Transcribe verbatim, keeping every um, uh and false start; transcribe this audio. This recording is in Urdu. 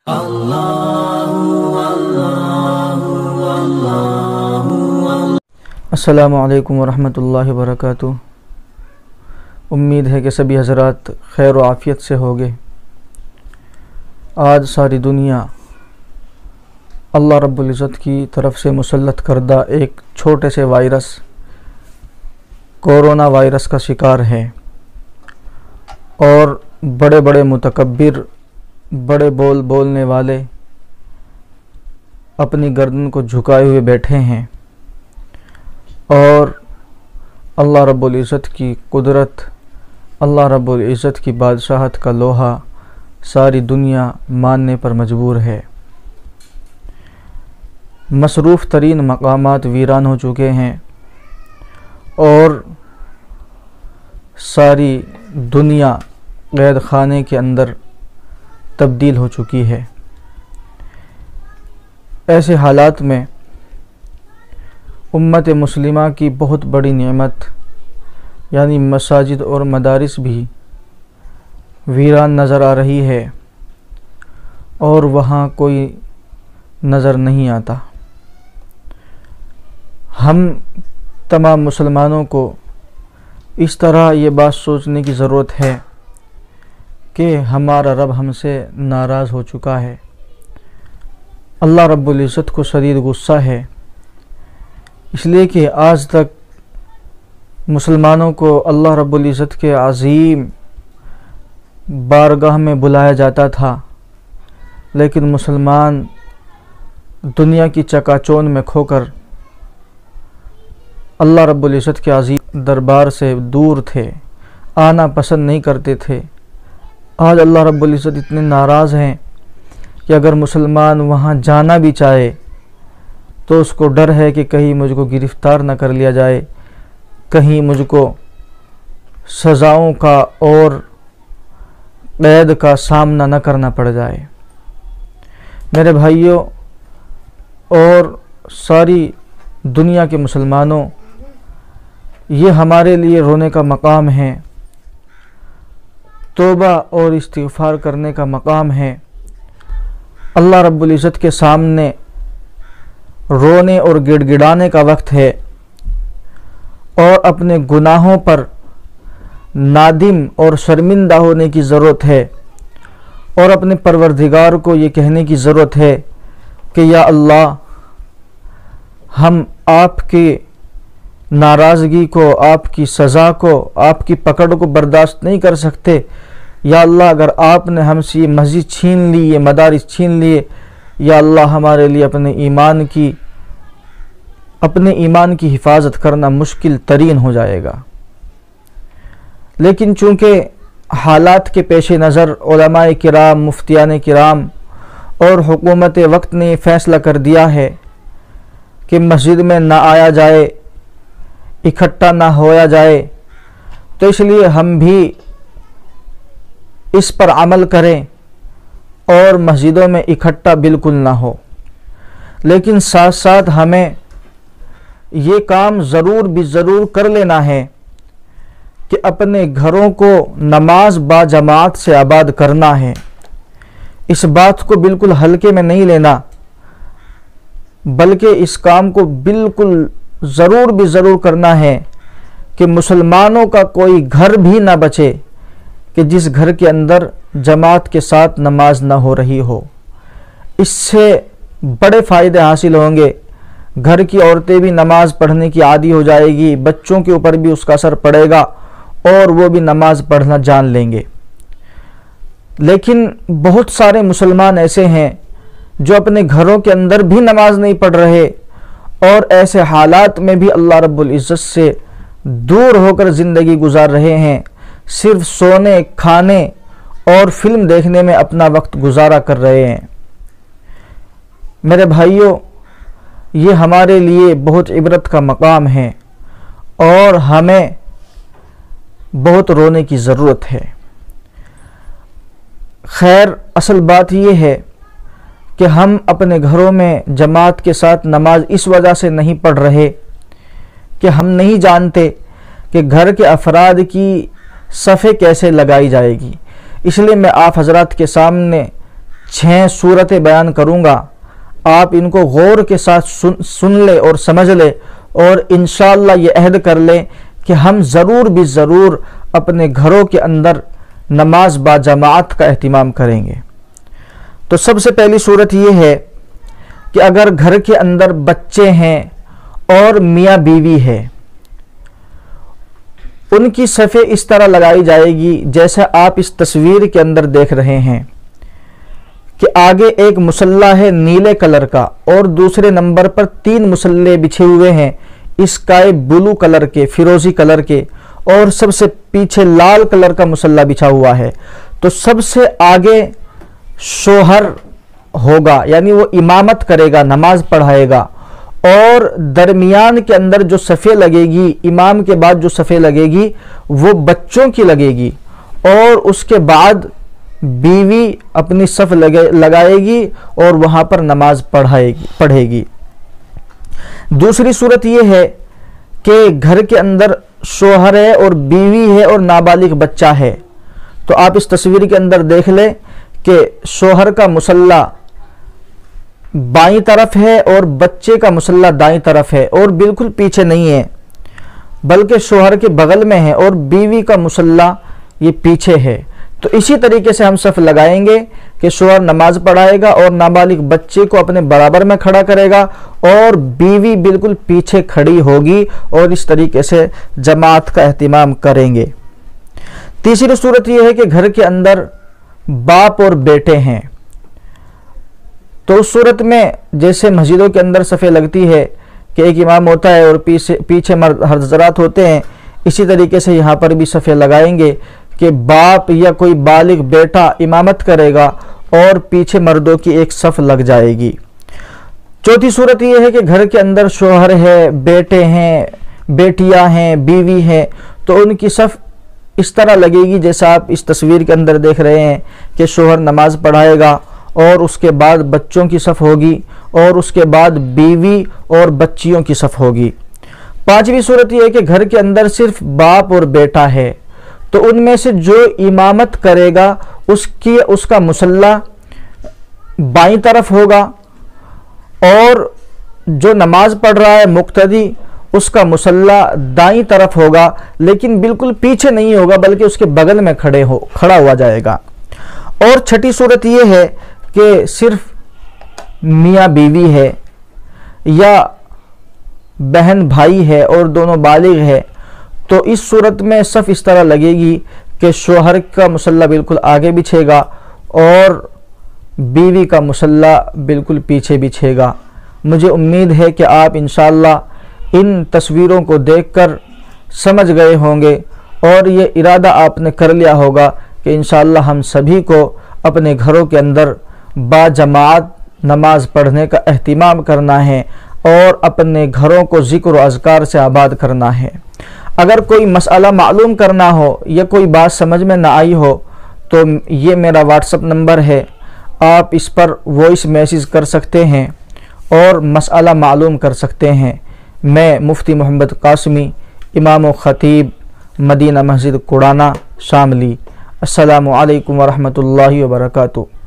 السلام علیکم ورحمۃ اللہ وبرکاتہ۔ امید ہے کہ سبھی حضرات خیر و عافیت سے ہوگے۔ آج ساری دنیا اللہ رب العزت کی طرف سے مسلط کردہ ایک چھوٹے سے وائرس کورونا وائرس کا شکار ہے، اور بڑے بڑے متکبر، بڑے بول بولنے والے اپنی گردن کو جھکائے ہوئے بیٹھے ہیں، اور اللہ رب العزت کی قدرت، اللہ رب العزت کی بادشاہت کا لوہا ساری دنیا ماننے پر مجبور ہے۔ مصروف ترین مقامات ویران ہو چکے ہیں، اور ساری دنیا قید خانے کے اندر تبدیل ہو چکی ہے۔ ایسے حالات میں امت مسلمہ کی بہت بڑی نعمت یعنی مساجد اور مدارس بھی ویران نظر آ رہی ہے، اور وہاں کوئی نظر نہیں آتا۔ ہم تمام مسلمانوں کو اس طرح یہ بات سوچنے کی ضرورت ہے کہ ہمارا رب ہم سے ناراض ہو چکا ہے۔ اللہ رب العزت کو شدید غصہ ہے، اس لیے کہ آج تک مسلمانوں کو اللہ رب العزت کے عظیم بارگاہ میں بلایا جاتا تھا، لیکن مسلمان دنیا کی چکا چوند میں کھو کر اللہ رب العزت کے عظیم دربار سے دور تھے، آنا پسند نہیں کرتے تھے۔ آج اللہ رب العزت اتنے ناراض ہیں کہ اگر مسلمان وہاں جانا بھی چاہے تو اس کو ڈر ہے کہ کہیں مجھ کو گرفتار نہ کر لیا جائے، کہیں مجھ کو سزاؤں کا اور قید کا سامنا نہ کرنا پڑ جائے۔ میرے بھائیوں اور ساری دنیا کے مسلمانوں، یہ ہمارے لیے رونے کا مقام ہے، توبہ اور استغفار کرنے کا مقام ہے۔ اللہ رب العزت کے سامنے رونے اور گڑ گڑانے کا وقت ہے، اور اپنے گناہوں پر نادم اور شرمندہ ہونے کی ضرورت ہے، اور اپنے پروردگار کو یہ کہنے کی ضرورت ہے کہ یا اللہ، ہم آپ کی ناراضگی کو، آپ کی سزا کو، آپ کی پکڑ کو برداشت نہیں کر سکتے۔ یا اللہ، اگر آپ نے ہم سے یہ مسجد چھین لی، یہ مدارس چھین لیے، یا اللہ ہمارے لیے اپنے ایمان کی اپنے ایمان کی حفاظت کرنا مشکل ترین ہو جائے گا۔ لیکن چونکہ حالات کے پیش نظر علماء کرام، مفتیان کرام اور حکومت وقت نے فیصلہ کر دیا ہے کہ مسجد میں نہ آیا جائے، اکٹھا نہ ہویا جائے، تو اس لیے ہم بھی اس پر عمل کریں اور مسجدوں میں اکٹھا بالکل نہ ہو۔ لیکن ساتھ ساتھ ہمیں یہ کام ضرور بھی ضرور کر لینا ہے کہ اپنے گھروں کو نماز با جماعت سے آباد کرنا ہے۔ اس بات کو بالکل ہلکے میں نہیں لینا، بلکہ اس کام کو بالکل ضرور بھی ضرور کرنا ہے کہ مسلمانوں کا کوئی گھر بھی نہ بچے کہ جس گھر کے اندر جماعت کے ساتھ نماز نہ ہو رہی ہو۔ اس سے بڑے فائدے حاصل ہوں گے۔ گھر کی عورتیں بھی نماز پڑھنے کی عادی ہو جائے گی، بچوں کے اوپر بھی اس کا اثر پڑے گا، اور وہ بھی نماز پڑھنا جان لیں گے۔ لیکن بہت سارے مسلمان ایسے ہیں جو اپنے گھروں کے اندر بھی نماز نہیں پڑھ رہے، اور ایسے حالات میں بھی اللہ رب العزت سے دور ہو کر زندگی گزار رہے ہیں، صرف سونے، کھانے اور فلم دیکھنے میں اپنا وقت گزارا کر رہے ہیں۔ میرے بھائیوں، یہ ہمارے لیے بہت عبرت کا مقام ہے، اور ہمیں بہت رونے کی ضرورت ہے۔ خیر، اصل بات یہ ہے کہ ہم اپنے گھروں میں جماعت کے ساتھ نماز اس وجہ سے نہیں پڑھ رہے کہ ہم نہیں جانتے کہ گھر کے افراد کی صفیں کیسے لگائی جائے گی۔ اس لیے میں آپ حضرات کے سامنے छह सूरतें बयान करूँगा, आप इनको गौर के साथ सुन सुन ले और समझ ले और इंशाअल्लाह ये अहद कर ले कि हम ज़रूर भी ज़रूर अपने घरों के अंदर नमाज बाजमात का एहतिमाम करेंगे। तो सबसे पहली सूरत ये है कि अगर घर के अंदर बच्चे हैं और मियाँ बीवी है, उनकी सफ़े इस तरह लगाई जाएगी जैसा आप इस तस्वीर के अंदर देख रहे हैं कि आगे एक मुसल्ला है नीले कलर का और दूसरे नंबर पर तीन मुसल्ले बिछे हुए हैं स्काई ब्लू कलर के, फिरोजी कलर के, और सबसे पीछे लाल कलर का मुसल्ला बिछा हुआ है। तो सबसे आगे शोहर होगा, यानी वो इमामत करेगा, नमाज पढ़ाएगा, और दरमियान के अंदर जो सफ़े लगेगी, इमाम के बाद जो सफ़े लगेगी वो बच्चों की लगेगी, और उसके बाद बीवी अपनी सफ़ लगे लगाएगी और वहाँ पर नमाज पढ़ाएगी पढ़ेगी। दूसरी सूरत ये है कि घर के अंदर शोहर है और बीवी है और नाबालिग बच्चा है। तो आप इस तस्वीर के अंदर देख लें कि शोहर का मुसल्ला बाईं तरफ है और बच्चे का मुसल्ला दाईं तरफ है और बिल्कुल पीछे नहीं है बल्कि शोहर के बगल में है, और बीवी का मुसल्ला ये पीछे है। तो इसी तरीके से हम सफ़ लगाएंगे कि शोहर नमाज पढ़ाएगा और नाबालिग बच्चे को अपने बराबर में खड़ा करेगा और बीवी बिल्कुल पीछे खड़ी होगी, और इस तरीके से जमात का एहतिमाम करेंगे। तीसरी सूरत यह है कि घर के अंदर बाप और बेटे हैं। तो उस सूरत में जैसे मस्जिदों के अंदर सफ़े लगती है कि एक इमाम होता है और पीछे पीछे मर्द हज़रात होते हैं, इसी तरीके से यहाँ पर भी सफ़े लगाएंगे कि बाप या कोई बालिग बेटा इमामत करेगा और पीछे मर्दों की एक सफ़ लग जाएगी। चौथी सूरत यह है कि घर के अंदर शोहर है, बेटे हैं, बेटियां हैं, बीवी हैं, तो उनकी सफ़ इस तरह लगेगी जैसा आप इस तस्वीर के अंदर देख रहे हैं कि शोहर नमाज पढ़ाएगा और उसके बाद बच्चों की सफ़ होगी और उसके बाद बीवी और बच्चियों की सफ़ होगी। पांचवी सूरत यह है कि घर के अंदर सिर्फ बाप और बेटा है, तो उनमें से जो इमामत करेगा उसकी उसका मुसल्ला बाईं तरफ होगा और जो नमाज पढ़ रहा है मुक्तदी उसका मुसल्ला दाईं तरफ होगा, लेकिन बिल्कुल पीछे नहीं होगा बल्कि उसके बगल में खड़े हो खड़ा हुआ जाएगा। और छठी सूरत यह है कि सिर्फ मियाँ बीवी है या बहन भाई है और दोनों बालिग है, तो इस सूरत में सफ़ इस तरह लगेगी कि शोहर का मुसल्ला बिल्कुल आगे बिछेगा और बीवी का मुसल्ला बिल्कुल पीछे बिछेगा। मुझे उम्मीद है कि आप इंशाअल्लाह इन तस्वीरों को देखकर समझ गए होंगे और ये इरादा आपने कर लिया होगा कि इंशाअल्लाह हम सभी को अपने घरों के अंदर बाजमात नमाज पढ़ने का एहतिमाम करना है और अपने घरों को ज़िक्र और अज़कार से आबाद करना है। अगर कोई मसला मालूम करना हो या कोई बात समझ में ना आई हो तो ये मेरा व्हाट्सअप नंबर है, आप इस पर वॉइस मैसेज कर सकते हैं और मसला मालूम कर सकते हैं। मैं मुफ्ती मोहम्मद कासमी, इमाम व ख़तीब, मदीना मस्जिद कुड़ाना शामली। अस्सलामु अलैकुम व रहमतुल्लाहि व बरकातुहू।